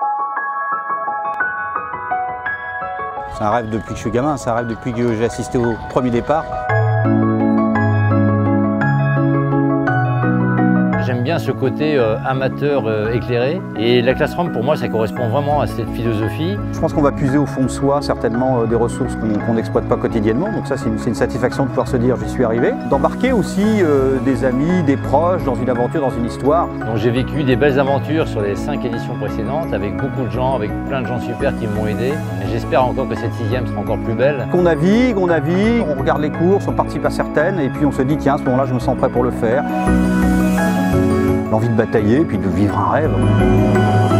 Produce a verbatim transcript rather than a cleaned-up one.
C'est un rêve depuis que je suis gamin, c'est un rêve depuis que j'ai assisté au premier départ. J'aime bien ce côté euh, amateur euh, éclairé et la classe rampe pour moi ça correspond vraiment à cette philosophie. Je pense qu'on va puiser au fond de soi certainement euh, des ressources qu'on n'exploite pas quotidiennement, donc ça c'est une, une satisfaction de pouvoir se dire j'y suis arrivé. D'embarquer aussi euh, des amis, des proches dans une aventure, dans une histoire. Donc j'ai vécu des belles aventures sur les cinq éditions précédentes avec beaucoup de gens, avec plein de gens super qui m'ont aidé. Et j'espère encore que cette sixième sera encore plus belle. On navigue, on navigue, on regarde les courses, on participe à certaines et puis on se dit tiens à ce moment-là je me sens prêt pour le faire. L'envie de batailler et puis de vivre un rêve.